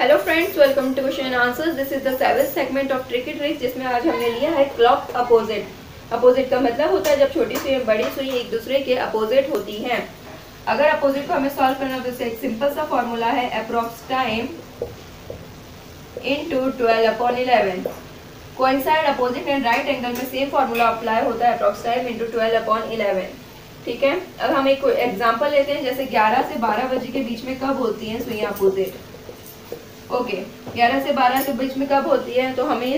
Hello friends, welcome to question and answers. This is the 7th segment of tricky tricks, जिसमें आज हमने लिया है क्लॉक अपोजिट। अपोजिट का मतलब होता है जब छोटी सुई और बड़ी सुई एक दूसरे के अपोजिट होती हैं। अगर अपोजिट को हमें सॉल्व करना हो तो इससे एक सिंपल सा फॉर्मूला है approx time into 12/11। Coincide opposite and right angle में सेम फॉर्मूला अप्लाई होता है अप्रॉक्स टाइम इनटू 12/11। ठीक है, अब हम एक एग्जांपल लेते हैं। जैसे 11 से 12 बजे के बीच में कब होती हैं सुइयां अपोजिट? ओके, 11 से 12 के बीच में कब होती है, तो हमें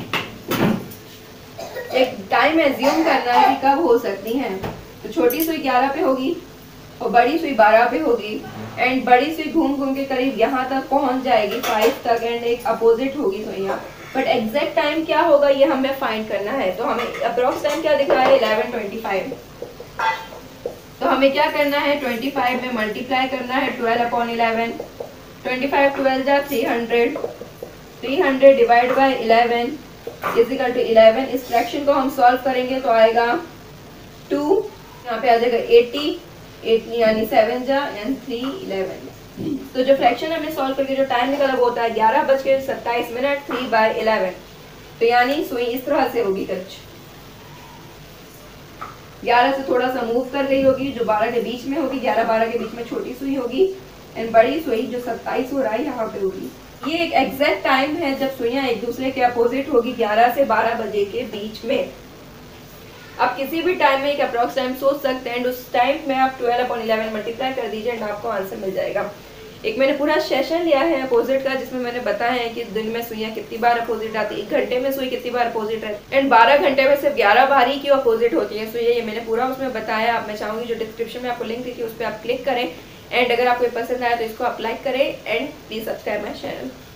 एक टाइम एज्यूम करना है कि कब हो सकती हैं। तो छोटी सुई 11 पे होगी और बड़ी सुई 12 पे होगी, एंड बड़ी सुई घूम घूम के करीब यहाँ तक पहुंच जाएगी 5 तक, एंड एक अपोजिट होगी सुइयां। बट एग्जैक्ट टाइम क्या होगा ये हमें फाइंड करना है। तो हमें अप्रोक्स टाइम क्या दिख रहा है? 11:25। तो हमें क्या करना है? 25 में मल्टीप्लाई करना है 12/11। 25 12 जा 300, 300 divide by 11 is equal to 11। इस फ्रैक्शन को हम सॉल्व करेंगे तो आएगा 2, यहाँ पे आ जाएगा 80 यानी 7 जा एंड 3 11। तो जो फ्रैक्शन हमें सॉल्व करके जो टाइम निकला वो होता है 11:27 3/11। तो यानी सुई इस तरह से होगी टच, 11 से थोड़ा सा मूव कर गई होगी, जो 12 के बीच में होगी, 11-12 के बीच में छोटी सुई होगी, एंड बड़ी सुई जो 27 हो रहा है यहाँ पे होगी। ये एक एग्जैक्ट टाइम है जब सुइयां एक दूसरे के अपोजिट होगी 11 से 12 बजे के बीच में। आप किसी भी टाइम में एक अप्रॉक्स टाइम सोच सकते हैं, उस टाइम में आप 12/11 मल्टीप्लाई कर दीजिए एंड आपको आंसर मिल जाएगा। एक मैंने पूरा सेशन लिया है अपोजिट का, जिसमें मैंने बताया है कि दिन में सुइयां कितनी बार अपोजिट आती है, 1 घंटे में सुई कितनी बार अपोजिट है, एंड 12 घंटे में सिर्फ 11 बार ही क्यों अपोजिट होती है सुइयां। ये मैंने पूरा उसमें बताया। आप मैं चाहूंगी जो डिस्क्रिप्शन में आपको लिंक देखिए उस पर आप क्लिक करें, एंड अगर आपको पसंद आया तो इसको आप लाइक करें and please subscribe my channel.